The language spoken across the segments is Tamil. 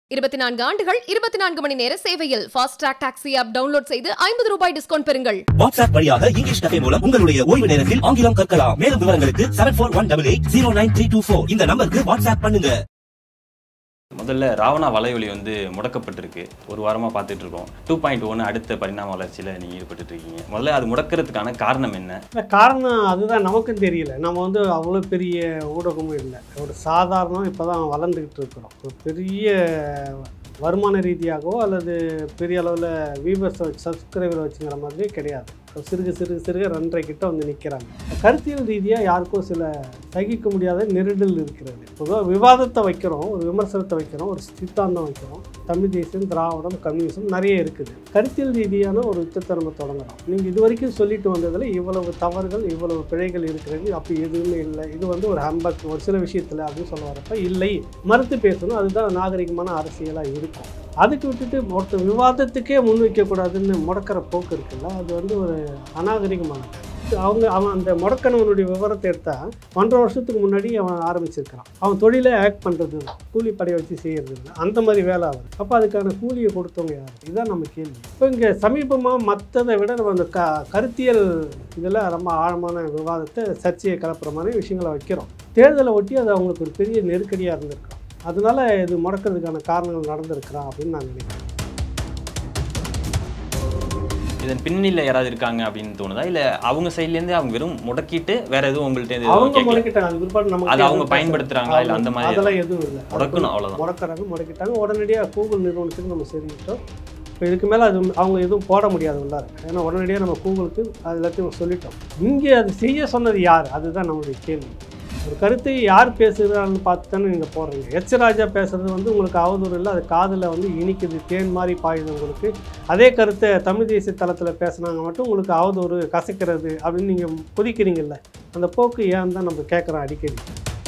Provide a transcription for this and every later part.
24 ஆண்டுகள் 24 மணி நேர சேவையில் fast track taxi app download செய்து 50 ரூபாய் டிஸ்கவுண்ட் பெறுங்கள். வாட்ஸ்அப் வழியாக இங்கிலீஷ் கஃபே மூலம் உங்களுடைய ஓய்வு நேரத்தில் ஆங்கிலம் கற்கலாம். மேலும் விவரங்களுக்கு 7418809324 இந்த நம்பருக்கு வாட்ஸ்அப் பண்ணுங்க. முதல்ல ராவணா வலையொலி முடக்கப்பட்டிருக்கு. ஒரு வாரமாக பார்த்துட்டு இருக்கோம். 2.1 அடுத்த பரிணாம வளர்ச்சியில் நீங்கள் ஈடுபட்டு இருக்கீங்க. முதல்ல அது முடக்கிறதுக்கான காரணம் என்ன? காரணம் அதுதான் நமக்கும் தெரியல. நம்ம அவ்வளோ பெரிய ஊடகமும் இல்லை, ஒரு சாதாரணம் இப்போ தான் வளர்ந்துக்கிட்டு இருக்கிறோம். ஒரு பெரிய வருமான ரீதியாகவோ அல்லது பெரிய அளவில் வியூவர்ஸை வச்சு சப்ஸ்கிரைபரை வச்சுங்கிற மாதிரியே கிடையாது. சிறுக சிறுக சிறுக 2.5 கிட்ட நிற்கிறாங்க. கருத்தியல் ரீதியாக யாருக்கும் சில சகிக்க முடியாத நெருடல் இருக்கிறது. பொதுவாக விவாதத்தை வைக்கிறோம், ஒரு விமர்சனத்தை வைக்கிறோம், ஒரு சித்தாந்தம் வைக்கிறோம். தமிழ் தேசியம், திராவிடம், கம்யூனிசம் நிறைய இருக்குது. கருத்தியல் ரீதியான ஒரு யுத்தத்தை நம்ம தொடங்குறோம். நீங்கள் இது வரைக்கும் சொல்லிட்டு வந்ததில் இவ்வளவு தவறுகள், இவ்வளவு பிழைகள் இருக்கிறது, அப்படி எதுவுமே இல்லை, இது ஒரு ஹம்பக் ஒரு சில விஷயத்தில் அப்படின்னு சொல்ல வரப்ப இல்லை, மறுத்து பேசணும். அதுதான் நாகரிகமான அரசியலாக இருக்கும். அதுக்கு விட்டுட்டு மொத்த விவாதத்துக்கே முன்வைக்கக்கூடாதுன்னு முடக்கிற போக்கு இருக்குல்ல, அது ஒரு அநாகரிகமானது. அவன் அந்த முடக்கணவனுடைய விவரத்தை எடுத்தால் 1.5 வருஷத்துக்கு முன்னாடி அவன் ஆரம்பிச்சிருக்கிறான். அவன் தொழிலை ஆக்ட் பண்ணுறது தான், கூலி படையை வச்சு செய்கிறது இல்லை, அந்த மாதிரி வேலை ஆகுது. அப்போ அதுக்கான கூலியை கொடுத்தவங்க யார்? இதுதான் நம்ம கேள்வி. இப்போ இங்கே சமீபமாக மற்றதை விட நம்ம அந்த கருத்தியல் இதில் ரொம்ப ஆழமான விவாதத்தை, சர்ச்சையை கலப்புற மாதிரி விஷயங்களை வைக்கிறோம். தேர்தலை ஒட்டி அது அவங்களுக்கு ஒரு பெரிய நெருக்கடியாக இருந்திருக்கும். அதனால இது முடக்கிறதுக்கான காரணங்கள் நடந்திருக்கிறான் அப்படின்னு நான் நினைக்கிறேன். இதன் பின்னணியில் யாராவது இருக்காங்க அப்படின்னு தோணுதா, இல்லை அவங்க சைட்லேருந்து அவங்க வெறும் முடக்கிட்டு வேற எதுவும் உங்கள்கிட்ட அவங்க முடக்கிட்டாங்க, அது பிற்பாடு நம்ம அதை அவங்க பயன்படுத்துறாங்களா இல்லை அந்த மாதிரி? அதெல்லாம் எதுவும் இல்லை, முடக்கணும் அவ்வளோதான். முடக்கிட்டாங்க. உடனடியாக கூகுள் நிறுவனத்துக்கு நம்ம தெரிவித்தோம். இப்போ இதுக்கு மேலே அது அவங்க எதுவும் போட முடியாது உள்ளார, ஏன்னா உடனடியாக நம்ம கூகுளுக்கு அது எல்லாத்தையும் சொல்லிட்டோம். இங்கே அது செய்ய சொன்னது யார்? அதுதான் நம்மளுடைய கேள்வி. ஒரு கருத்தை யார் பேசுகிறான்னு பார்த்து தானே நீங்கள் போடுறீங்க. எச் ராஜா பேசுகிறது உங்களுக்கு அவதூறு இல்லை, அது காதில் இனிக்குது, தேன் மாதிரி பாயுது உங்களுக்கு. அதே கருத்தை தமிழ் தேசிய தளத்தில் பேசுனாங்க மட்டும் உங்களுக்கு அவதூறு, கசக்கிறது அப்படின்னு நீங்கள் புதிக்கிறீங்கல்ல. அந்த போக்கு ஏன் தான் நம்ம கேட்குறோம் அடிக்கடி.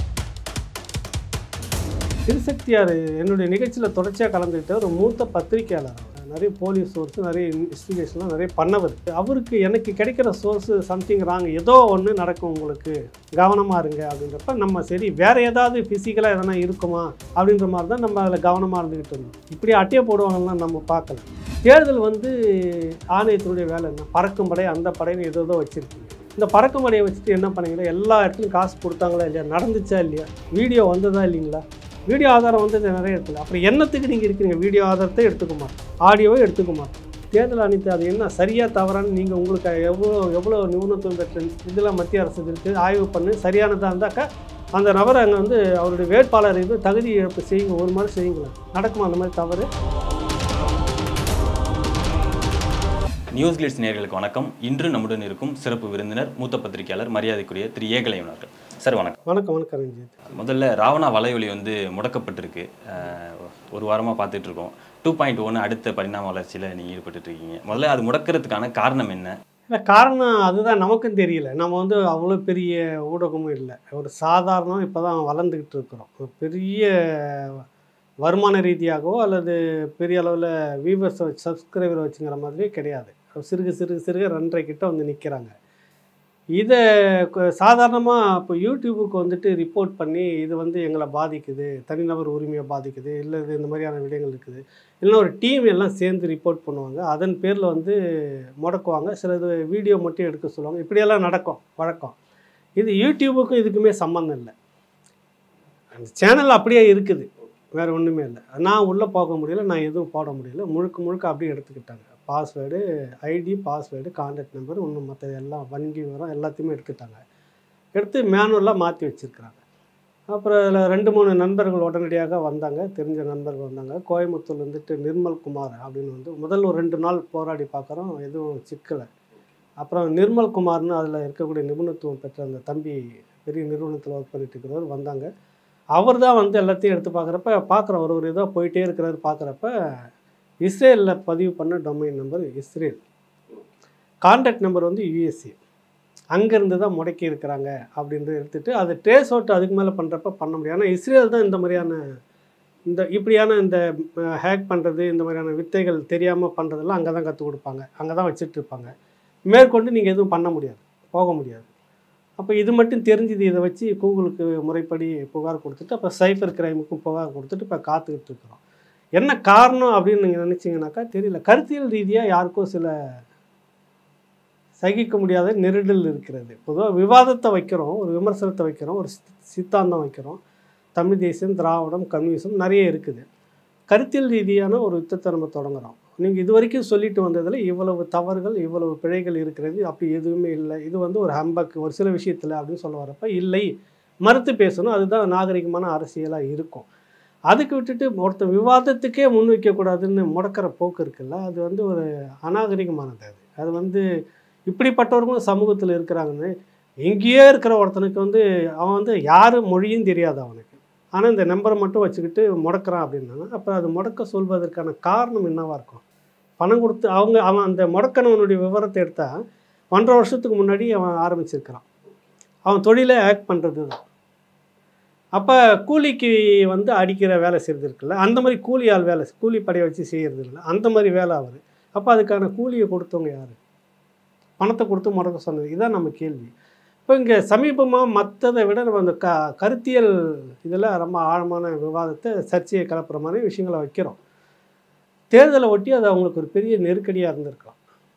திருசக்தியார் என்னுடைய நிகழ்ச்சியில் தொடர்ச்சியாக கலந்துக்கிட்ட ஒரு மூத்த பத்திரிகையாளர், நிறைய போலீஸ் சோர்ஸ், நிறைய இன்வெஸ்டிகேஷன்லாம் நிறைய பண்ணவர். அவருக்கு எனக்கு கிடைக்கிற சோர்ஸு சம்திங் ராங், ஏதோ ஒன்று நடக்கும், உங்களுக்கு கவனமாக இருங்க அப்படின்றப்ப நம்ம சரி வேறு ஏதாவது ஃபிசிக்கலாக எதனா இருக்குமா அப்படின்ற மாதிரி தான் நம்ம அதில் கவனமாக இருந்துக்கிட்டு இருந்தோம். இப்படி அட்டையை போடுவாங்கலாம் நம்ம பார்க்கல. தேர்தல் ஆணையத்தினுடைய வேலை என்ன? பறக்கும் படை, அந்த படைன்னு ஏதோ வச்சுருக்கீங்க. இந்த பறக்கும் படையை வச்சுட்டு என்ன பண்ணீங்களா? எல்லா இடத்துலையும் காசு கொடுத்தாங்களா இல்லையா? நடந்துச்சா இல்லையா? வீடியோ வந்ததா இல்லைங்களா? வீடியோ ஆதாரம் நிறைய இடத்துல. அப்புறம் என்னத்துக்கு நீங்கள் இருக்கிறீங்க? வீடியோ ஆதாரத்தை எடுத்துக்க மாட்டோம், ஆடியோவை எடுத்துக்க மாட்டோம். தேர்தல் ஆணையத்தை அது என்ன சரியாக தவறான்னு நீங்கள் உங்களுக்கு எவ்வளோ நிபுணத்துவம் பெற்ற இதெல்லாம் மத்திய அரசு இருக்குது, ஆய்வு பண்ணி சரியானதாக இருந்தாக்கா அந்த நபரை அங்கே அவருடைய வேட்பாளர் தகுதி இழப்பு செய்யுங்க, ஒரு மாதிரி செய்யுங்களேன். நடக்குமா அந்த மாதிரி தவறு? நியூஸ் கிளிட்ஸ் நேயர்களுக்கு வணக்கம். இன்று நம்முடன் இருக்கும் சிறப்பு விருந்தினர் மூத்த பத்திரிகையாளர் மரியாதைக்குரிய திரு ஏகலைவன் அவர்கள். சார் வணக்கம். வணக்கம். வணக்கம் ரஞ்சித். முதல்ல ராவணா வலையொலி முடக்கப்பட்டிருக்கு. ஒரு வாரமாக பார்த்துட்டு இருக்கோம். 2.1 அடுத்த பரிணாம வளர்ச்சியில் நீங்கள் ஈடுபட்டு இருக்கீங்க. முதல்ல அது முடக்கிறதுக்கான காரணம் என்ன? இல்லை, காரணம் அதுதான் நமக்கும் தெரியல. நம்ம அவ்வளோ பெரிய ஊடகமும் இல்லை, ஒரு சாதாரணம் இப்போ தான் வளர்ந்துக்கிட்டு இருக்கிறோம். ஒரு பெரிய வருமான ரீதியாகவோ அல்லது பெரிய அளவில் வியூவர்ஸை வச்சு சப்ஸ்கிரைபரை வச்சுங்கிற மாதிரியே கிடையாது. சிறுக சிறுக சிறுக 2.5 கிட்ட நிற்கிறாங்க. இதை சாதாரணமாக இப்போ யூடியூபுக்கு ரிப்போர்ட் பண்ணி இது எங்களை பாதிக்குது, தனிநபர் உரிமையை பாதிக்குது, இல்லை இது இந்த மாதிரியான விடயங்கள் இருக்குது, இல்லைன்னா ஒரு டீம் எல்லாம் சேர்ந்து ரிப்போர்ட் பண்ணுவாங்க, அதன் பேரில் முடக்குவாங்க, சிலது வீடியோ மட்டும் எடுக்க சொல்லுவாங்க. இப்படியெல்லாம் நடக்கும், வழக்கம். இது யூடியூபுக்கும் இதுக்குமே சம்மந்தம் இல்லை. அந்த சேனல் அப்படியே இருக்குது, வேறு ஒன்றுமே இல்லை. நான் உள்ளே போக முடியல, நான் எதுவும் போட முடியல, முழுக்க முழுக்க அப்படியே எடுத்துக்கிட்டாங்க. Password, ID, password, contact number, ஒன்று மற்ற எல்லாம் வங்கி விவரம் எல்லாத்தையுமே எடுத்துட்டாங்க. எடுத்து மேனுவலாக மாற்றி வச்சுருக்குறாங்க. அப்புறம் அதில் 2-3 நண்பர்கள் உடனடியாக வந்தாங்க, தெரிஞ்ச நண்பர்கள் வந்தாங்க. கோயம்புத்தூர் நிர்மல் குமார் அப்படின்னு முதல் ஒரு 2 நாள் போராடி பார்க்குறோம், எதுவும் சிக்கலை. அப்புறம் நிர்மல் குமார்னு அதில் இருக்கக்கூடிய நிபுணத்துவம் பெற்ற அந்த தம்பி, பெரிய நிறுவனத்தில் ஒர்க் பண்ணிட்டு இருக்கிறவர் வந்தாங்க. அவர் தான் எல்லாத்தையும் எடுத்து பார்க்குறப்ப ஒரு இதாக போயிட்டே இருக்கிறாரு. பார்க்குறப்ப இஸ்ரேலில் பதிவு பண்ண domain number Israel, contact number USA, அங்கேருந்து தான் முடக்கி இருக்கிறாங்க அப்படின்றது எடுத்துகிட்டு அதை ட்ரேஸ் அவுட் அதுக்கு மேலே பண்ணுறப்ப பண்ண முடியாது. ஆனால் இஸ்ரேல் தான் இந்த மாதிரியான இப்படியான ஹேக் பண்ணுறது, இந்த மாதிரியான வித்தைகள் தெரியாமல் பண்ணுறதெல்லாம் அங்கே தான் கற்றுக் கொடுப்பாங்க, அங்கே தான் வச்சுட்ருப்பாங்க. மேற்கொண்டு நீங்கள் எதுவும் பண்ண முடியாது, போக முடியாது. அப்போ இது மட்டும் தெரிஞ்சுது. இதை வச்சு கூகுளுக்கு முறைப்படி புகார் கொடுத்துட்டு, அப்புறம் சைபர் கிரைமுக்கும் புகார் கொடுத்துட்டு இப்போ காத்துக்கிட்டு இருக்கிறோம். என்ன காரணம் அப்படின்னு நீங்கள் நினச்சிங்கனாக்கா தெரியல. கருத்தியல் ரீதியாக யாருக்கும் சில சகிக்க முடியாத நெருடல் இருக்கிறது. பொதுவாக விவாதத்தை வைக்கிறோம், ஒரு விமர்சனத்தை வைக்கிறோம், ஒரு சித்தாந்தம் வைக்கிறோம். தமிழ் தேசியம், திராவிடம், கம்யூனிசம் நிறைய இருக்குது. கருத்தியல் ரீதியான ஒரு யுத்தத்தை நம்ம தொடங்குகிறோம். நீங்கள் இது வரைக்கும் சொல்லிட்டு வந்ததில் இவ்வளவு தவறுகள், இவ்வளவு பிழைகள் இருக்கிறது, அப்படி எதுவுமே இல்லை, இது வந்து ஒரு ஹம்பக் ஒரு சில விஷயத்தில் அப்படின்னு சொல்ல வரப்போ இல்லை, மறுத்து பேசணும். அதுதான் நாகரிகமான அரசியலாக இருக்கும். அதுக்கு விட்டுட்டு ஒருத்தர் விவாதத்துக்கே முன் வைக்கக்கூடாதுன்னு முடக்கிற போக்கு இருக்குல்ல, அது வந்து ஒரு அநாகரிகமானது. அது வந்து இப்படிப்பட்டவர்களும் சமூகத்தில் இருக்கிறாங்கன்னு எங்கேயோ இருக்கிற ஒருத்தனுக்கு வந்து அவன் வந்து யார் மொழியும் தெரியாது அவனுக்கு, ஆனால் இந்த நம்பரை மட்டும் வச்சுக்கிட்டு முடக்கிறான் அப்படின்னா அப்போ அது முடக்க சொல்வதற்கான காரணம் என்னவாக இருக்கும்? பணம் கொடுத்து அவன் அந்த முடக்கணவனுடைய விவரத்தை எடுத்தால் 1.5 வருஷத்துக்கு முன்னாடி அவன் ஆரம்பிச்சிருக்கிறான். அவன் தொழிலை ஆக்ட் பண்ணுறது தான். அப்போ கூலிக்கு வந்து அடிக்கிற வேலை செய்கிறது இருக்குல்ல, அந்த மாதிரி கூலி ஆள் வேலை, கூலி படையை வச்சு செய்கிறது இல்லை, அந்த மாதிரி வேலை அவர். அப்போ அதுக்கான கூலியை கொடுத்தவங்க யார்? பணத்தை கொடுத்து முடக்க சொன்னது. இதுதான் நம்ம கேள்வி. இப்போ இங்கே சமீபமாக மற்றதை விட நம்ம அந்த கருத்தியல் இதில் ரொம்ப ஆழமான விவாதத்தை, சர்ச்சையை கலப்புற மாதிரி விஷயங்களை வைக்கிறோம். தேர்தலை ஒட்டி அது அவங்களுக்கு ஒரு பெரிய நெருக்கடியாக இருந்திருக்கலாம்.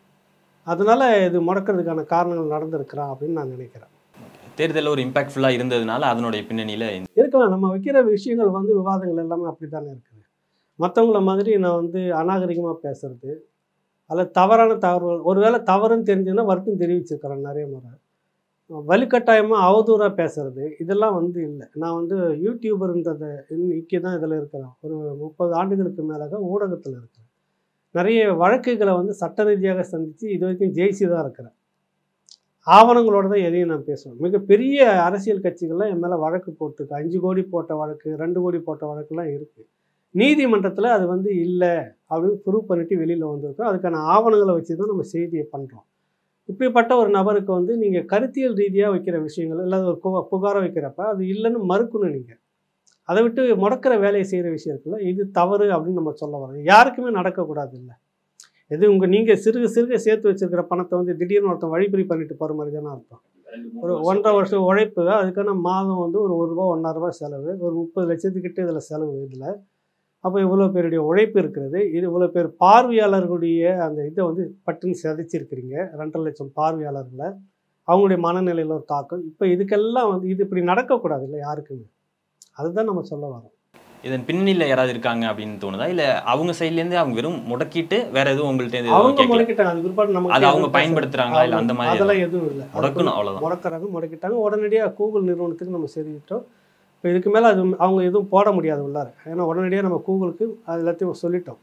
அதனால் இது முடக்கிறதுக்கான காரணங்கள் நடந்திருக்கிறான் அப்படின்னு நான் நினைக்கிறேன். தேர்தலில் ஒரு இம்பாக்ட்ஃபுல்லாக இருந்ததுனால அதனுடைய பின்னணியில் இருக்கலாம். நம்ம வைக்கிற விஷயங்கள் வந்து விவாதங்கள் எல்லாமே அப்படி தானே இருக்குது. மற்றவங்கள மாதிரி நான் வந்து அநாகரிகமாக பேசுறது, அதில் தவறான தகவல்கள், ஒருவேளை தவறுன்னு தெரிஞ்சுன்னா வருத்தம் தெரிவிச்சிருக்கிறேன் நிறைய முறை. வலுக்கட்டாயமாக அவதூறாக பேசுறது இதெல்லாம் வந்து இல்லை. நான் வந்து யூடியூபர்ன்றதை இன்னைக்கு தான் இதில் இருக்கிறேன். ஒரு 30 ஆண்டுகளுக்கு மேலாக ஊடகத்தில் இருக்கிறேன். நிறைய வழக்குகளை வந்து சட்ட ரீதியாக சந்தித்து இது வரைக்கும் ஜெயிச்சு தான் இருக்கிறேன். ஆவணங்களோடு தான் எதையும் நான் பேசுவேன். மிகப்பெரிய அரசியல் கட்சிகள்லாம் என் மேலே வழக்கு போட்டிருக்கு. 5 கோடி போட்ட வழக்கு, 2 கோடி போட்ட வழக்குலாம் இருக்குது. நீதிமன்றத்தில் அது வந்து இல்லை அப்படின்னு ப்ரூவ் பண்ணிட்டு வெளியில் வந்திருக்கோம். அதுக்கான ஆவணங்களை வச்சு தான் நம்ம செய்தியை பண்ணுறோம். இப்படிப்பட்ட ஒரு நபருக்கு வந்து நீங்கள் கருத்தியல் ரீதியாக வைக்கிற விஷயங்கள் இல்லாத ஒரு புகாரை வைக்கிறப்ப அது இல்லைன்னு மறுக்கணும். நீங்கள் அதை விட்டு முடக்கிற வேலையை செய்கிற விஷயம் இருக்குல்ல, இது தவறு அப்படின்னு நம்ம சொல்ல வரோம். யாருக்குமே நடக்கக்கூடாது இல்லை. எது நீங்கள் சிறுக சிறுக சேர்த்து வச்சுருக்கிற பணத்தை வந்து திடீர்னு ஒருத்தன் வழிப்பறி பண்ணிட்டு போகிற மாதிரி தானே அர்த்தம். ஒரு 1.5 வருஷம் உழைப்பு, அதுக்கான மாதம் வந்து ஒரு ரூபா 1.5 ரூபா செலவு, ஒரு 30 லட்சத்துக்கிட்ட இதில் செலவு. இதில் அப்போ இவ்வளோ பேருடைய உழைப்பு இருக்கிறது. இது இவ்வளோ பேர் பார்வையாளர்களுடைய அந்த இதை வந்து பட்டுன்னு சிதைச்சிருக்கிறீங்க. 2.5 லட்சம் பார்வையாளர்களை, அவங்களுடைய மனநிலையில் ஒரு தாக்கம். இப்போ இதுக்கெல்லாம் வந்து இது இப்படி நடக்கக்கூடாது இல்லை யாருக்குமே. அதுதான் நம்ம சொல்ல வரோம். இதன் பின்னணியில் யாராவது இருக்காங்க அப்படின்னு தோணுதா, இல்லை அவங்க சைட்லேருந்து அவங்க வெறும் முடக்கிட்டு வேற எதுவும் உங்கள்கிட்ட அவங்க முடக்கிட்டாங்க, அது பிற்பாடு நம்ம அது அவங்க பயன்படுத்துறாங்களா இல்லை அந்த மாதிரி? அதெல்லாம் எதுவும் இல்லை. முடக்கணும் அவ்வளோதான். முடக்கிறாங்க, முடக்கிட்டாங்க. உடனடியாக கூகுள் நிறுவனத்துக்கு நம்ம செய்துக்கிட்டோம். இப்போ இதுக்கு மேலே அது அவங்க எதுவும் போட முடியாது உள்ளார. ஏன்னா உடனடியாக நம்ம கூகுளுக்கு அது எல்லாத்தையும் சொல்லிட்டோம்.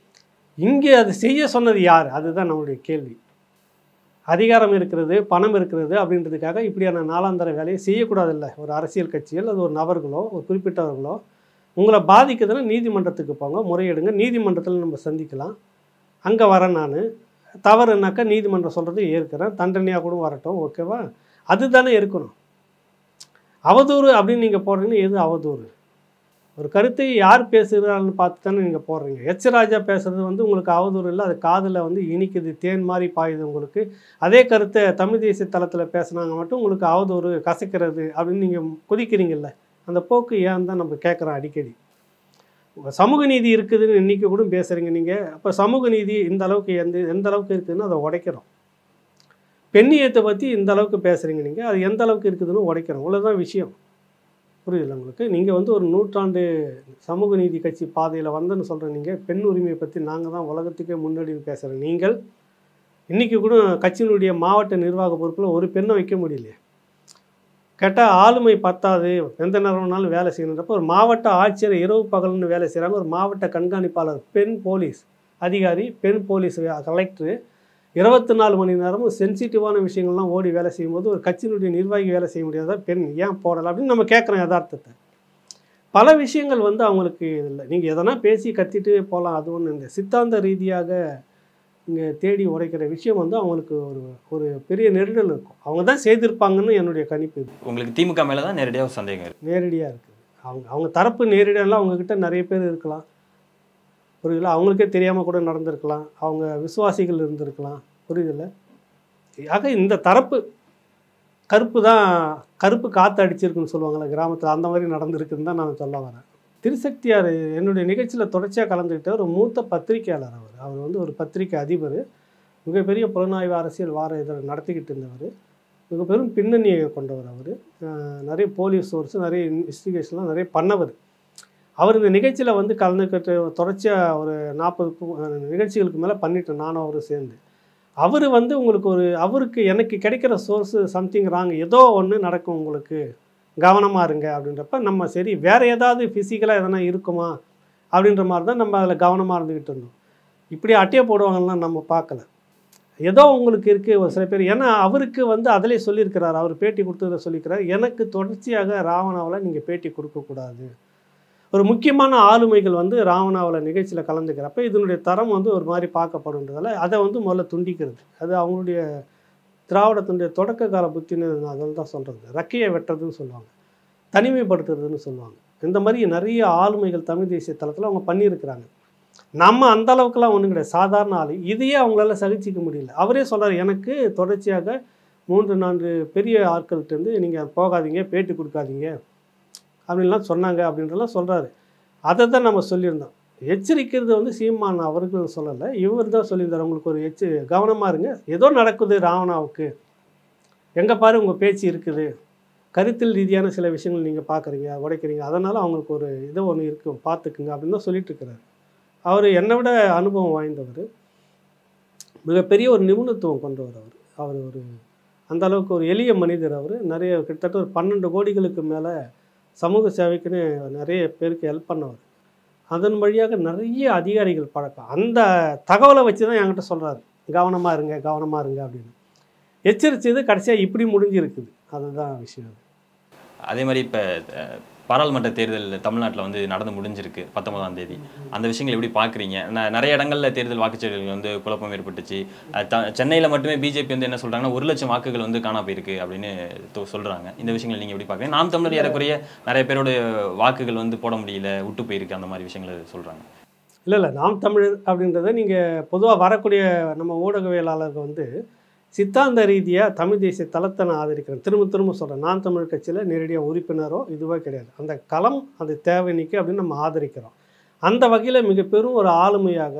இங்கே அது செய்ய சொன்னது யார்? அதுதான் நம்மளுடைய கேள்வி. அதிகாரம் இருக்கிறது, பணம் இருக்கிறது அப்படின்றதுக்காக இப்படியான நாளாந்தர வேலையை செய்யக்கூடாதில்ல. ஒரு அரசியல் கட்சிகள், அது ஒரு நபர்களோ ஒரு குறிப்பிட்டவர்களோ உங்களை பாதிக்கிறதுனா நீதிமன்றத்துக்கு போங்க, முறையிடுங்க. நீதிமன்றத்தில் நம்ம சந்திக்கலாம். அங்கே வரேன் நான். தவறுனாக்கா நீதிமன்றம் சொல்கிறது ஏற்கிறேன், தண்டனையாக கூட வரட்டும், ஓகேவா? அதுதானே இருக்கணும். அவதூறு அப்படின்னு நீங்கள் போடுறீங்கன்னா எது அவதூறு? ஒரு கருத்தை யார் பேசுகிறான்னு பார்த்து தானே நீங்கள் போடுறீங்க. எச் ராஜா பேசுகிறது வந்து உங்களுக்கு அவதூறு இல்லை, அது காதில் வந்து இனிக்குது, தேன் மாதிரி பாயுது உங்களுக்கு. அதே கருத்தை தமிழ் தேசிய தளத்தில் பேசுனாங்க மட்டும் உங்களுக்கு அவதூறு, கசக்கிறது அப்படின்னு நீங்கள் குதிக்கிறீங்கல்ல. அந்த போக்கு ஏன் தான் நம்ம கேட்குறோம் அடிக்கடி. சமூக நீதி இருக்குதுன்னு இன்றைக்கி கூட பேசுகிறீங்க நீங்கள். அப்போ சமூக நீதி இந்த அளவுக்கு எந்த அளவுக்கு இருக்குதுன்னு அதை உடைக்கிறோம். பெண்ணியத்தை பற்றி இந்த அளவுக்கு பேசுகிறீங்க நீங்கள், அது எந்த அளவுக்கு இருக்குதுன்னு உடைக்கிறோம். இவ்வளோதான் விஷயம். புரியுதில்ல உங்களுக்கு? நீங்கள் வந்து ஒரு 100 ஆண்டு சமூக நீதி கட்சி பாதையில் வந்தேன்னு சொல்கிற நீங்கள், பெண் உரிமையை பற்றி நாங்கள் தான் உலகத்துக்கே முன்னாடின்னு பேசுகிற நீங்கள், இன்றைக்கி கூட கட்சியினுடைய மாவட்ட நிர்வாக பொறுப்பில் ஒரு பெண்ணை வைக்க முடியலையே. கேட்டால் ஆளுமை பத்தாது, எந்த நேரம்னாலும் வேலை செய்யணுன்றப்போ ஒரு மாவட்ட ஆட்சியர் இரவு பகல்னு வேலை செய்கிறாங்க. ஒரு மாவட்ட கண்காணிப்பாளர், பெண் போலீஸ் அதிகாரி, பெண் போலீஸ் கலெக்டரு 24 மணி நேரமும் சென்சிட்டிவான விஷயங்கள்லாம் ஓடி வேலை செய்யும்போது ஒரு கட்சியினுடைய நிர்வாகி வேலை செய்ய முடியாதா? பெண் ஏன் போடலை அப்படின்னு நம்ம கேட்குறோம் யதார்த்தத்தை. பல விஷயங்கள் வந்து அவங்களுக்கு இல்லை. நீங்கள் எதனா பேசி கத்திட்டு போகலாம், அது ஒன்று. இந்த சித்தாந்த ரீதியாக இங்கே தேடி உடைக்கிற விஷயம் வந்து அவங்களுக்கு ஒரு பெரிய நெருடல் இருக்கும். அவங்க தான் செய்திருப்பாங்கன்னு என்னுடைய கணிப்பு. இது உங்களுக்கு திமுக மேலே தான் நேரடியாக சந்தேகம் இருக்குது? நேரடியாக இருக்குது. அவங்க தரப்பு நேரடியாலாம் அவங்கக்கிட்ட நிறைய பேர் இருக்கலாம், புரியுதில்ல? அவங்களுக்கே தெரியாமல் கூட நடந்திருக்கலாம், அவங்க விசுவாசிகள் இருந்திருக்கலாம், புரியுதில்ல? ஆக இந்த தரப்பு கருப்பு காற்று அடிச்சிருக்குன்னு சொல்லுவாங்கள்ல கிராமத்தில், அந்த மாதிரி நடந்திருக்குன்னு தான் நான் சொல்ல வரேன். திருசக்தியார் என்னுடைய நிகழ்ச்சியில் தொடர்ச்சியாக கலந்துக்கிட்ட ஒரு மூத்த பத்திரிகையாளர். அவர் வந்து ஒரு பத்திரிகை அதிபர், மிகப்பெரிய புலனாய்வு அரசியல் வார இதழ் நடத்திக்கிட்டு இருந்தவர், மிக பெரும் பின்னணியை கொண்டவர். அவர் நிறைய போலீஸ் சோர்ஸ், நிறைய இன்வெஸ்டிகேஷன்லாம் நிறைய பண்ணவர். அவர் இந்த நிகழ்ச்சியில் வந்து கலந்துக்கிட்டு தொடர்ச்சியாக ஒரு 40 நிகழ்ச்சிகளுக்கு மேலே பண்ணிட்டேன் நானும் அவரும் சேர்ந்து. அவர் வந்து உங்களுக்கு அவருக்கு எனக்கு கிடைக்கிற சோர்ஸு சம்திங் ராங், ஏதோ ஒன்று நடக்கும், உங்களுக்கு கவனமாக இருங்க அப்படின்றப்ப நம்ம சரி வேறு ஏதாவது ஃபிசிக்கலாக எதனா இருக்குமா அப்படின்ற மாதிரி தான் நம்ம அதில் கவனமாக இருந்துக்கிட்டு இருந்தோம். இப்படி அட்டையை போடுவாங்கலாம் நம்ம பார்க்கல. ஏதோ உங்களுக்கு இருக்குது ஒரு சில பேர். ஏன்னா அவருக்கு வந்து அதிலே சொல்லியிருக்கிறார், அவர் பேட்டி கொடுத்ததில் சொல்லியிருக்கிறார், எனக்கு தொடர்ச்சியாக ராவணாவில் நீங்கள் பேட்டி கொடுக்கக்கூடாது. ஒரு முக்கியமான ஆளுமைகள் வந்து ராவணாவில் நிகழ்ச்சியில் கலந்துக்கிறப்ப இதனுடைய தரம் வந்து ஒரு மாதிரி பார்க்கப்படுன்றதால அதை வந்து முதல்ல துண்டிக்கிறது. அது அவங்களுடைய திராவிடத்தினுடைய தொடக்க கால புத்தின்னு அதில் தான் சொல்கிறது. ரெக்கையை வெட்டுறதுன்னு சொல்லுவாங்க, தனிமைப்படுத்துறதுன்னு சொல்லுவாங்க. இந்த மாதிரி நிறைய ஆளுமைகள் தமிழ் தேசிய தளத்தில் அவங்க பண்ணியிருக்கிறாங்க. நம்ம அந்த அளவுக்குலாம் ஒன்றும் கிடையாது, சாதாரண ஆள். இதையே அவங்களால சகிச்சிக்க முடியல. அவரே சொல்கிறார், எனக்கு தொடர்ச்சியாக 3-4 பெரிய ஆட்கள்கிட்டருந்து நீங்கள் போகாதீங்க, பேட்டி கொடுக்காதீங்க அப்படின்லாம் சொன்னாங்க அப்படின்றலாம் சொல்கிறாரு. அதை தான் நம்ம சொல்லியிருந்தோம். எச்சரிக்கிறது வந்து சீமான் அவர்கள் சொல்லலை, இவர் தான் சொல்லியிருந்தார். உங்களுக்கு ஒரு கவனமாக இருங்க, ஏதோ நடக்குது ராவணாவுக்கு, எங்கே பாரு உங்கள் பேச்சு இருக்குது, கருத்தில் ரீதியான சில விஷயங்கள் நீங்கள் பார்க்குறீங்க, உடைக்கிறீங்க, அதனால் அவங்களுக்கு ஒரு இது ஒன்று இருக்கும், பார்த்துக்குங்க அப்படின்னு தான் சொல்லிட்டு இருக்கிறார். அவர் என்னை விட அனுபவம் வாய்ந்தவர், மிகப்பெரிய ஒரு நிபுணத்துவம் கொண்டவர். அவர் ஒரு அந்த அளவுக்கு ஒரு எளிய மனிதர். அவர் நிறைய கிட்டத்தட்ட ஒரு 12 கோடிகளுக்கு மேலே சமூக சேவைக்குன்னு நிறைய பேருக்கு ஹெல்ப் பண்ணவர். அதன் வழியாக நிறைய அதிகாரிகள் பழக்கம். அந்த தகவலை வச்சு தான் என்கிட்ட சொல்கிறாரு, கவனமாக இருங்க கவனமாக இருங்க அப்படின்னு. எச்சரித்தது கடைசியாக இப்படி முடிஞ்சிருக்குது, அதுதான் விஷயம். அதே மாதிரி இப்போ பாராளுமன்ற தேர்தல் தமிழ்நாட்டில் வந்து நடந்து முடிஞ்சிருக்கு 19ஆம் தேதி. அந்த விஷயங்கள் எப்படி பார்க்குறீங்க? நிறைய இடங்களில் தேர்தல் வாக்குச்சீட்டுகள் வந்து குழப்பம் ஏற்பட்டுச்சு. சென்னையில் மட்டுமே பிஜேபி வந்து என்ன சொல்கிறாங்கன்னா 1 லட்சம் வாக்குகள் வந்து காணா போயிருக்கு அப்படின்னு சொல்கிறாங்க. இந்த விஷயங்கள் நீங்கள் எப்படி பார்க்குறீங்க? நாம் தமிழர் ஏறக்குறைய நிறைய பேரோட வாக்குகள் வந்து போட முடியல, விட்டு போயிருக்கு, அந்த மாதிரி விஷயங்கள் சொல்கிறாங்க. இல்லை, நாம் தமிழர் அப்படின்றத நீங்கள் பொதுவாக வரக்கூடிய நம்ம ஊடகவியலாளர்கள் வந்து சித்தாந்த ரீதியாக தமிழ் தேசிய தளத்தை நான் ஆதரிக்கிறேன். திரும்ப சொல்கிறேன், நான் தமிழ் கட்சியில் நேரடியாக உறுப்பினரோ இதுவே கிடையாது. அந்த களம் அது தேவைனிக்கு அப்படின்னு நம்ம ஆதரிக்கிறோம். அந்த வகையில் மிக பெரும் ஒரு ஆளுமையாக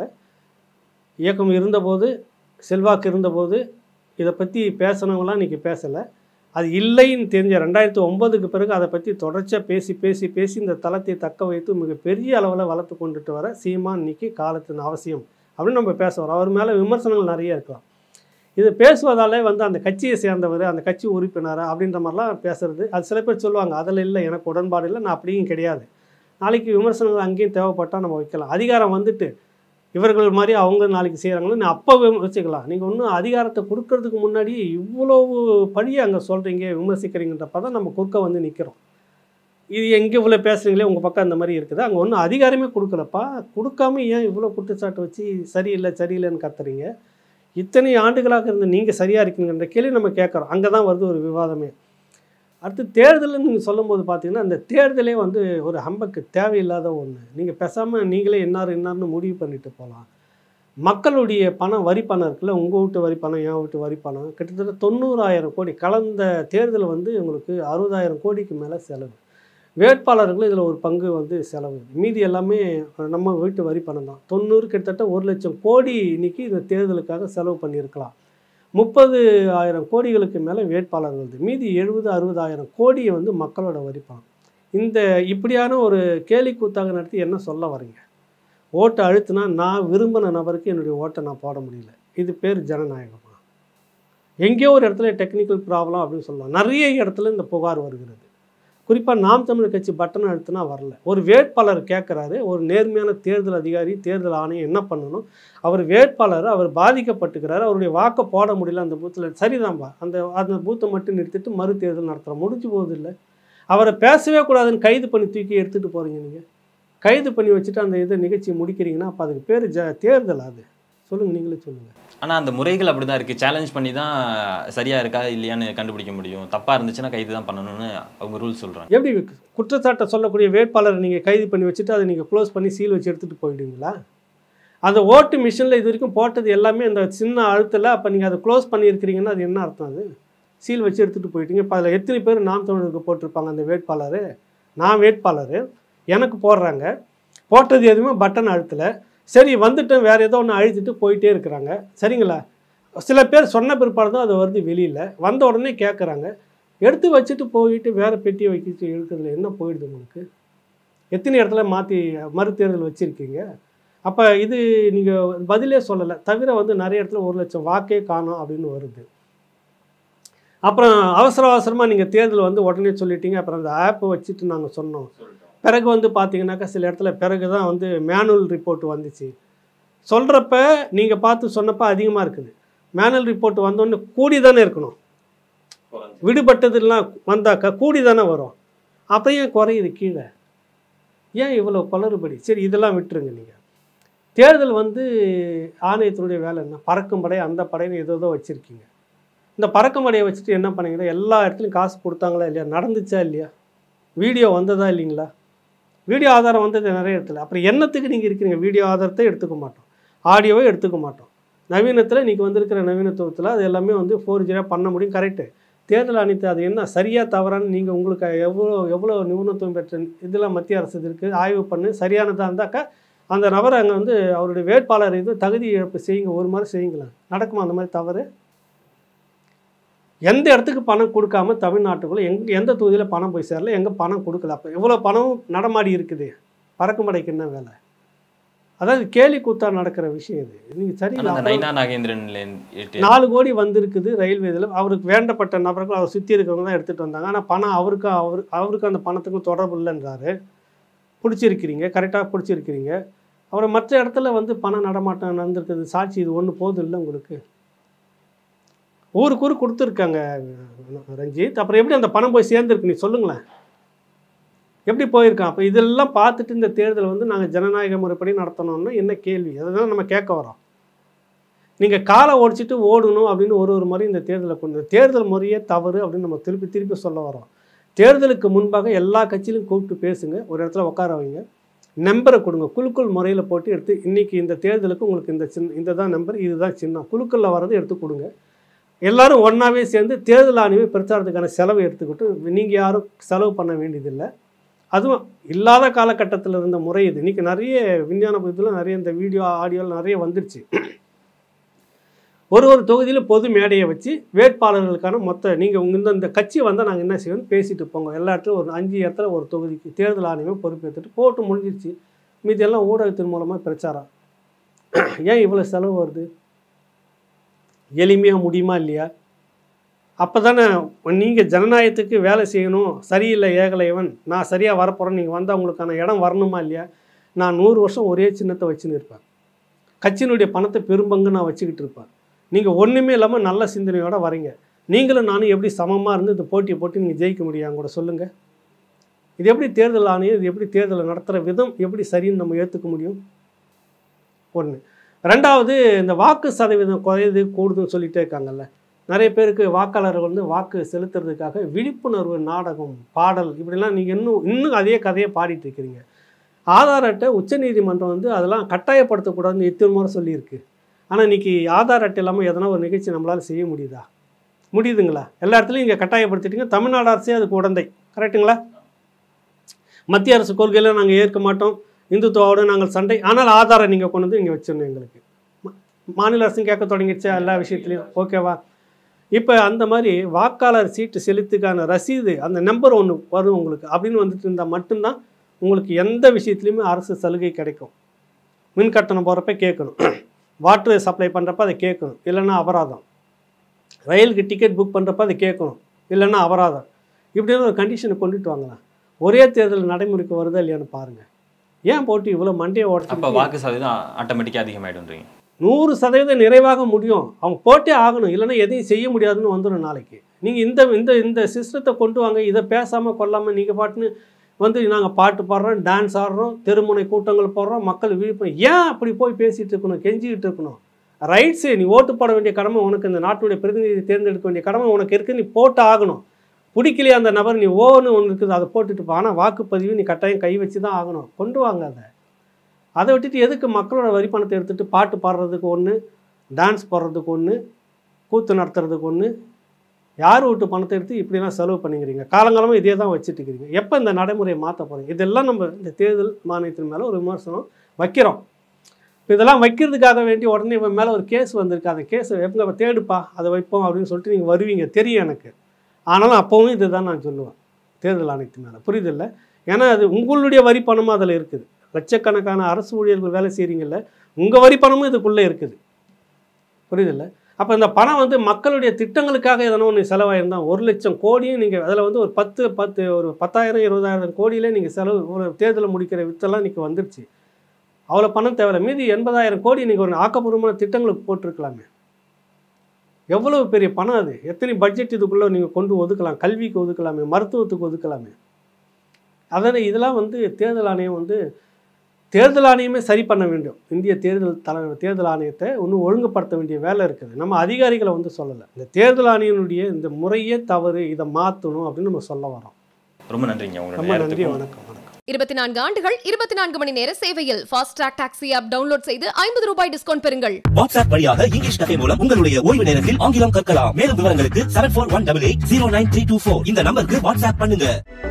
இயக்கம் இருந்தபோது, செல்வாக்கு இருந்தபோது இதை பற்றி பேசினவங்களாம் இன்றைக்கி பேசலை. அது இல்லைன்னு தெரிஞ்ச 2009க்கு பிறகு அதை பற்றி தொடர்ச்சியாக பேசி இந்த தளத்தை தக்க வைத்து மிகப்பெரிய அளவில் வளர்த்து கொண்டுட்டு வர சீமான் இன்னைக்கு காலத்தின் அவசியம் அப்படின்னு நம்ம பேச வரோம். அவர் மேலே விமர்சனங்கள் நிறைய இருக்கலாம். இது பேசுவதாலே வந்து அந்த கட்சியை சேர்ந்தவர், அந்த கட்சி உறுப்பினரா அப்படின்ற மாதிரிலாம் பேசுறது, அது சில பேர் சொல்லுவாங்க. அதில் இல்லை, எனக்கு உடன்பாடு இல்லை, நான் அப்படியும் கிடையாது. நாளைக்கு விமர்சனங்கள் அங்கேயும் தேவைப்பட்டால் நம்ம வைக்கலாம். அதிகாரம் வந்துட்டு இவர்கள் மாதிரி அவங்க நாளைக்கு செய்கிறாங்கன்னு அப்போ வச்சுக்கலாம். நீங்கள் ஒன்றும் அதிகாரத்தை கொடுக்கறதுக்கு முன்னாடி இவ்வளவு பழியை அங்கே சொல்கிறீங்க, விமர்சிக்கிறீங்கன்றப்ப தான் நம்ம குறுக்க வந்து நிற்கிறோம். இது எங்கே இவ்வளோ பேசுகிறீங்களே, உங்கள் பக்கம் இந்த மாதிரி இருக்குது, அங்கே ஒன்றும் அதிகாரமே கொடுக்கலப்பா, கொடுக்காம ஏன் இவ்வளோ குற்றச்சாட்டு வச்சு சரியில்லைன்னு கத்துறீங்க? இத்தனை ஆண்டுகளாக இருந்து நீங்கள் சரியாக இருக்கீங்கன்ற கேள்வி நம்ம கேட்குறோம். அங்கே தான் வருது ஒரு விவாதமே. அடுத்து தேர்தல்னு நீங்கள் சொல்லும்போது பார்த்தீங்கன்னா, அந்த தேர்தலே வந்து ஒரு ஹம்பக்கு தேவையில்லாத ஒன்று. நீங்கள் பேசாமல் நீங்களே என்னார்னு முடிவு பண்ணிட்டு போகலாம். மக்களுடைய பணம், வரி பணம் இருக்குல்ல, உங்கள் வீட்டு வரி பணம், என் வீட்டு வரி பணம், கிட்டத்தட்ட 90,000 கோடி. கலந்த தேர்தல் வந்து உங்களுக்கு 60,000 கோடிக்கு மேலே செலவு. வேட்பாளர்களும் இதில் ஒரு பங்கு வந்து செலவு. மீதி எல்லாமே நம்ம வீட்டு வரி பணம் தான். 90 கிட்டத்தட்ட 1 லட்சம் கோடி இன்றைக்கி இந்த தேர்தலுக்காக செலவு பண்ணியிருக்கலாம். 30,000 கோடிகளுக்கு மேலே வேட்பாளர்கள். மீதி 70-60,000 கோடியை வந்து மக்களோட வரி பணம். இந்த இப்படியான ஒரு கேலி கூத்தாக நடத்தி என்ன சொல்ல வரீங்க? ஓட்டை அழுத்தினா நான் விரும்பின நபருக்கு என்னுடைய ஓட்டை நான் போட முடியல. இது பேர் ஜனநாயகமா? எங்கேயோ ஒரு இடத்துல டெக்னிக்கல் ப்ராப்ளம் அப்படின்னு சொல்லலாம். நிறைய இடத்துல இந்த புகார் வருகிறது. குறிப்பாக நாம் தமிழர் கட்சி பட்டன் அழுத்தினா வரல. ஒரு வேட்பாளர் கேட்குறாரு, ஒரு நேர்மையான தேர்தல் அதிகாரி, தேர்தல் ஆணையம் என்ன பண்ணணும்? அவர் வேட்பாளர், அவர் பாதிக்கப்பட்டுக்கிறாரு, அவருடைய வாக்கை போட முடியல அந்த பூத்தில், சரிதான்பா, அந்த பூத்தை மட்டும் நிறுத்திட்டு மறு தேர்தல் நடத்துகிறோம், முடிஞ்சு போகுது இல்லை? அவரை பேசவே கூடாதுன்னு கைது பண்ணி தூக்கி எடுத்துகிட்டு போகிறீங்க. நீங்கள் கைது பண்ணி வச்சுட்டு அந்த இதை நிகழ்ச்சியை முடிக்கிறீங்கன்னா அப்போ அதுக்கு பேர் தேர்தல்? அது சொல்லுங்கள், நீங்களே சொல்லுங்கள். ஆனால் அந்த முறைகள் அப்படி தான் இருக்குது. சேலஞ்ச் பண்ணி தான் சரியாக இருக்கா இல்லையான்னு கண்டுபிடிக்க முடியும். தப்பாக இருந்துச்சுன்னா கைது தான் பண்ணணும்னு அவங்க ரூல்ஸ் சொல்கிறாங்க. எப்படி குற்றச்சாட்டை சொல்லக்கூடிய வேட்பாளரை நீங்கள் கைது பண்ணி வச்சுட்டு அதை நீங்கள் க்ளோஸ் பண்ணி சீல் வச்சு எடுத்துகிட்டு போயிடுவீங்களா? அந்த ஓட்டு மிஷினில் இது வரைக்கும் போட்டது எல்லாமே அந்த சின்ன அழுத்தலை. அப்போ நீங்கள் அதை க்ளோஸ் பண்ணியிருக்கிறீங்கன்னா அது என்ன அர்த்தம்? அது சீல் வச்சு எடுத்துகிட்டு போயிட்டீங்க. இப்போ அதில் எத்தனை பேர் நாம் தமிழருக்கு போட்டிருப்பாங்க? அந்த வேட்பாளர், நான் வேட்பாளர், எனக்கு போடுறாங்க. போட்டது எதுவுமே பட்டன் அழுத்தலை. சரி வந்துட்டேன், வேறு ஏதோ ஒன்று அழுத்திட்டு போயிட்டே இருக்கிறாங்க. சரிங்களா? சில பேர் சொன்ன பிற்பாடு தான் அது வருது வெளியில். வந்த உடனே கேட்குறாங்க. எடுத்து வச்சுட்டு போயிட்டு வேறு பெட்டியை வைக்கிட்டு இருக்கிறதுல என்ன போயிடுது உங்களுக்கு? எத்தனை இடத்துல மாற்றி மறுதேர்தல் வச்சுருக்கீங்க? அப்போ இது நீங்கள் பதிலே சொல்லலை. தவிர வந்து நிறைய இடத்துல 1,00,000 வாக்கே காணோம் அப்படின்னு வருது. அப்புறம் அவசரமாக நீங்கள் தேர்தல் வந்து உடனே சொல்லிட்டீங்க. அப்புறம் அந்த ஆப்பை வச்சுட்டு நாங்கள் சொன்னோம். பிறகு வந்து பார்த்தீங்கன்னாக்கா சில இடத்துல பிறகு தான் வந்து மேனுவல் ரிப்போர்ட் வந்துச்சு. சொல்கிறப்ப நீங்கள் பார்த்து சொன்னப்போ அதிகமாக இருக்குது. மேனுவல் ரிப்போர்ட் வந்தோடனே கூடி தானே இருக்கணும். விடுபட்டதுலாம் வந்தாக்கா கூடி தானே வரும். அப்போ ஏன் குறையுது கீழே? ஏன் இவ்வளோ குளறுபடி? சரி, இதெல்லாம் விட்டுருங்க. நீங்கள் தேர்தல் வந்து ஆணையத்தினுடைய வேலை என்ன? பறக்கும் படை, அந்த படைன்னு ஏதோ வச்சுருக்கீங்க. இந்த பறக்கும் படையை வச்சுட்டு என்ன பண்ணீங்கன்னா, எல்லா இடத்துலையும் காசு கொடுத்தாங்களா இல்லையா? நடந்துச்சா இல்லையா? வீடியோ வந்ததா இல்லைங்களா? வீடியோ ஆதாரம் வந்தது நிறைய இடத்துல. அப்புறம் என்னத்துக்கு நீங்கள் இருக்கிறீங்க? வீடியோ ஆதாரத்தை எடுத்துக்க மாட்டோம், ஆடியோவை எடுத்துக்க மாட்டோம். நவீனத்தில் இன்றைக்கி வந்திருக்கிற நவீனத்துவத்தில் அது எல்லாமே வந்து 4G பண்ண முடியும். கரெக்டு. தேர்தல் ஆணையத்தை அது என்ன சரியாக தவறான்னு நீங்கள் உங்களுக்கு எவ்வளோ நிபுணத்துவம் பெற்ற இதெல்லாம் மத்திய அரசு இருக்குது, ஆய்வு பண்ணு. சரியானதாக இருந்தாக்கா அந்த நபரை அங்கே வந்து அவருடைய வேட்பாளர் இது தகுதி இழப்பு செய்யுங்க, ஒரு மாதிரி செய்யுங்களேன். நடக்குமா அந்த மாதிரி தவறு? எந்த இடத்துக்கு பணம் கொடுக்காம தமிழ்நாட்டுக்குள்ளே எந்த தொகுதியில் பணம் போய் சேரல, எங்கே பணம் கொடுக்கல. அப்போ எவ்வளோ பணம் நடமாடி இருக்குது. பறக்கும் படைக்கு என்ன வேலை? அதாவது கேலி கூத்தா நடக்கிற விஷயம் இது. நீங்கள் சரி, 4 கோடி வந்திருக்குது ரயில்வே இதில். அவருக்கு வேண்டப்பட்ட நபர்கள் அவர் சுற்றி இருக்கிறவங்க தான் எடுத்துகிட்டு வந்தாங்க. ஆனால் பணம் அவருக்கு அந்த பணத்துக்கும் தொடர்பு இல்லைன்றாரு. பிடிச்சிருக்கிறீங்க, கரெக்டாக பிடிச்சிருக்கிறீங்க. அப்புறம் மற்ற இடத்துல வந்து பணம் நடமாட்டம் நடந்திருக்குது. சாட்சி இது ஒன்று போதும் இல்லை உங்களுக்கு? ஊருக்கு கொடுத்துருக்காங்க ரஞ்சித். அப்புறம் எப்படி அந்த பணம் போய் சேர்ந்துருக்கு? நீ சொல்லுங்களேன், எப்படி போயிருக்கான்? அப்போ இதெல்லாம் பார்த்துட்டு இந்த தேர்தல் வந்து நாங்கள் ஜனநாயக முறைப்படி நடத்தணும்னா என்ன கேள்வி? அதுதான் நம்ம கேட்க வரோம். நீங்கள் காலை ஓடிச்சிட்டு ஓடணும் அப்படின்னு ஒரு முறை இந்த தேர்தலை தேர்தல் முறையே தவறு அப்படின்னு நம்ம திருப்பி சொல்ல வரோம். தேர்தலுக்கு முன்பாக எல்லா கட்சியிலும் கூப்பிட்டு பேசுங்க, ஒரு இடத்துல உட்கார வைங்க, நம்பரை கொடுங்க, குழுக்கள் முறையில் போட்டு எடுத்து இன்றைக்கி இந்த தேர்தலுக்கு உங்களுக்கு இந்த தான் நம்பர், இதுதான் சின்னம், குழுக்களில் வரதை எடுத்து கொடுங்க. எல்லோரும் ஒன்றாவே சேர்ந்து தேர்தல் ஆணையம் பிரச்சாரத்துக்கான செலவை எடுத்துக்கிட்டு நீங்கள் யாரும் செலவு பண்ண வேண்டியதில்லை. அதுவும் இல்லாத காலகட்டத்தில் இருந்த முறை இது. இன்றைக்கி நிறைய விஞ்ஞான புத்தத்தில் நிறைய இந்த வீடியோ ஆடியோவில் நிறைய வந்துடுச்சு. ஒரு தொகுதியில் பொது மேடையை வச்சு வேட்பாளர்களுக்கான நீங்கள் இந்த கட்சி வந்தால் நாங்கள் என்ன செய்வோம்னு பேசிட்டு போங்க. எல்லா இடத்துலையும் ஒரு 5 இடத்துல ஒரு தொகுதிக்கு தேர்தல் ஆணையம் பொறுப்பேற்றுட்டு போட்டு முடிஞ்சிருச்சு. மீதி எல்லாம் ஊடகத்தின் மூலமாக பிரச்சாரம். ஏன் இவ்வளோ செலவு வருது? எளிமையாக முடியுமா இல்லையா? அப்போ தானே நீங்கள் ஜனநாயகத்துக்கு வேலை செய்யணும். சரியில்லை ஏகலைவன், நான் சரியாக வரப்போகிறேன், நீங்கள் வந்தால் உங்களுக்கான இடம் வரணுமா இல்லையா? நான் 100 வருஷம் ஒரே சின்னத்தை வச்சுன்னு இருப்பேன். கட்சியினுடைய பணத்தை பெரும்பங்கு நான் வச்சுக்கிட்டு இருப்பேன். நீங்கள் ஒன்றுமே இல்லாமல் நல்ல சிந்தனையோடு வரீங்க. நீங்களும் நானும் எப்படி சமமாக இருந்து இந்த போட்டியை போட்டு நீங்கள் ஜெயிக்க முடியும் கூட சொல்லுங்கள். இது எப்படி தேர்தல் ஆணையம், இது எப்படி தேர்தலை நடத்துகிற விதம் எப்படி சரின்னு நம்ம ஏற்றுக்க முடியும்? ஒன்று. ரெண்டாவது, இந்த வாக்கு சதவீதம் குறையுது கூடுதுன்னு சொல்லிகிட்டே இருக்காங்கல்ல. நிறைய பேருக்கு வாக்காளர்கள் வந்து வாக்கு செலுத்துறதுக்காக விழிப்புணர்வு நாடகம், பாடல், இப்படிலாம் நீங்கள் இன்னும் அதே கதையை பாடிட்டு இருக்கிறீங்க. ஆதார் அட்டை உச்சநீதிமன்றம் வந்து அதெல்லாம் கட்டாயப்படுத்தக்கூடாதுன்னு எத்தனை முறை சொல்லியிருக்கு. ஆனால் இன்றைக்கி ஆதார் அட்டை இல்லாமல் எதனா ஒரு நிகழ்ச்சி நம்மளால் செய்ய முடியுதா? முடியுதுங்களா? எல்லா இடத்துலையும் இங்கே கட்டாயப்படுத்திட்டீங்க. தமிழ்நாடு அரசே அதுக்கு உடந்தை. கரெக்டுங்களா? மத்திய அரசு கொள்கையில் நாங்கள் ஏற்க மாட்டோம், இந்துத்துவோடு நாங்கள் சண்டை. ஆனால் ஆதாரை நீங்கள் கொண்டு வந்து இங்கே வச்சிடணும். எங்களுக்கு மாநில அரசும் கேட்க தொடங்கிடுச்சா எல்லா விஷயத்துலையும்? ஓகேவா? இப்போ அந்த மாதிரி வாக்காளர் சீட்டு செலுத்துக்கான ரசீது அந்த நம்பர் ஒன்று வரும் உங்களுக்கு அப்படின்னு வந்துட்டு இருந்தால் மட்டும்தான் உங்களுக்கு எந்த விஷயத்துலையுமே அரசு சலுகை கிடைக்கும். மின் கட்டணம் போகிறப்ப கேட்கணும், வாட்டர் சப்ளை பண்ணுறப்ப அதை கேட்கணும், இல்லைன்னா அபராதம். ரயிலுக்கு டிக்கெட் புக் பண்ணுறப்ப அதை கேட்கணும், இல்லைன்னா அபராதம். இப்படின்னு ஒரு கண்டிஷனை கொண்டுட்டு வாங்கலாம். ஒரே தேர்தல் நடைமுறைக்கு வருதா இல்லையான்னு பாருங்கள். ஏன் போட்டு இவ்வளோ மண்டையை ஓட்ட? அப்போ வாக்கு சதவீதம் ஆட்டோமேட்டிக்காக அதிகமாகிடுன்றீங்க. 100% நிறைவாக முடியும். அவங்க போட்டே ஆகணும், இல்லைன்னா எதையும் செய்ய முடியாதுன்னு வந்துடும் நாளைக்கு. நீங்கள் இந்த சிஸ்டத்தை கொண்டு வாங்க. இதை பேசாமல் கொள்ளாமல் நீங்கள் பாட்டுன்னு வந்து நாங்கள் பாட்டு பாடுறோம், டான்ஸ் ஆடுறோம், தெருமுனை கூட்டங்கள் போடுறோம், மக்கள் விழிப்புணர்வு. ஏன் அப்படி போய் பேசிகிட்டு இருக்கணும், கெஞ்சிக்கிட்டு இருக்கணும்? ரைட்ஸு, நீ ஓட்டு போட வேண்டிய கடமை உனக்கு, இந்த நாட்டுடைய பிரதிநிதி தேர்ந்தெடுக்க வேண்டிய கடமை உனக்கு இருக்குது. நீ போட்டு ஆகணும். பிடிக்கலையே அந்த நபர், நீ ஒன்று இருக்குது, அதை போட்டுட்டு போ. ஆனால் வாக்குப்பதிவு நீ கட்டாயம் கை வச்சு தான் ஆகணும். கொண்டு வாங்க அதை விட்டுட்டு எதுக்கு மக்களோட வரி பணத்தை எடுத்துகிட்டு பாட்டு பாடுறதுக்கு ஒன்று, டான்ஸ் போடுறதுக்கு ஒன்று, கூத்து நடத்துறதுக்கு ஒன்று, யார் வீட்டு பணத்தை எடுத்து இப்படிலாம் செலவு பண்ணிக்கிறீங்க, காலங்காலமாக இதே தான் வச்சுட்டு இருக்கிறீங்க, எப்போ இந்த நடைமுறையை மாற்ற போகிறீங்க? இதெல்லாம் நம்ம இந்த தேர்தல் மானியத்தின் மேலே ஒரு விமர்சனம் வைக்கிறோம். இப்போ இதெல்லாம் வைக்கிறதுக்காக வேண்டி உடனே இவன் மேலே ஒரு கேஸ் வந்திருக்கு, அந்த கேஸ் எப்போ தேடுப்பா அதை வைப்போம் அப்படின்னு சொல்லிட்டு நீங்கள் வருவீங்க, தெரியும் எனக்கு. ஆனாலும் அப்போவும் இது தான் நான் சொல்லுவேன் தேர்தல் ஆணையத்தின் மேலே, புரியுதில்லை? ஏன்னா அது உங்களுடைய வரி பணமும் அதில் இருக்குது. லட்சக்கணக்கான அரசு ஊழியர்கள் வேலை செய்கிறீங்கல்ல, உங்கள் வரி பணமும் இதுக்குள்ளே இருக்குது, புரியுதில்லை? அப்போ இந்த பணம் வந்து மக்களுடைய திட்டங்களுக்காக எதனா ஒன்று செலவாயிருந்தால் 1 லட்சம் கோடியும் நீங்கள் அதில் வந்து ஒரு 10,000 20,000 கோடியிலே நீங்கள் செலவு ஒரு தேர்தலை முடிக்கிற வித்தெல்லாம் இன்றைக்கி வந்துடுச்சு. அவ்வளோ பணம் தேவையில்லை. மீதி 80,000 கோடி நீங்கள் ஒரு ஆக்கப்பூர்வமான திட்டங்களுக்கு போட்டிருக்கலாமே. எவ்வளவு பெரிய பணம் அது, எத்தனை பட்ஜெட் இதுக்குள்ளே நீங்கள் கொண்டு ஒதுக்கலாம், கல்விக்கு ஒதுக்கலாமே, மருத்துவத்துக்கு ஒதுக்கலாமே. அதனால் இதெல்லாம் வந்து தேர்தல் ஆணையமே சரி பண்ண வேண்டும். இந்திய தேர்தல் ஆணையத்தை இன்னும் ஒழுங்குபடுத்த வேண்டிய வேலை இருக்குது. நம்ம அதிகாரிகளை வந்து சொல்லலை, இந்த தேர்தல் ஆணையனுடைய இந்த முறையே தவறு, இதை மாற்றணும் அப்படின்னு நம்ம சொல்ல வரோம். ரொம்ப நன்றிங்க. ரொம்ப நன்றி. வணக்கம். 24 ஆண்டுகள் 24 மணி நேர சேவையில் fast track taxi app download செய்து ₹50 டிஸ்கவுண்ட் பெறுங்கள். வாட்ஸ்அப் வழியாக இங்கிலீஷ் கஃபே மூலம் உங்களுடைய ஓய்வு நேரத்தில் ஆங்கிலம் கற்கலாம். மேலும் விவரங்களுக்கு 7418809324 இந்த நம்பருக்கு வாட்ஸ்அப் பண்ணுங்க.